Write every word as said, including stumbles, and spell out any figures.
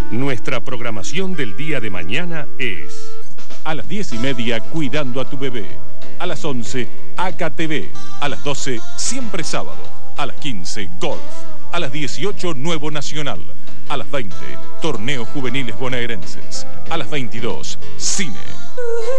Nuestra programación del día de mañana es... A las diez y media, Cuidando a tu bebé. A las once, A K T V. A las doce, Siempre Sábado. A las quince, Golf. A las dieciocho, Nuevo Nacional. A las veinte, Torneos Juveniles Bonaerenses. A las veintidós, Cine.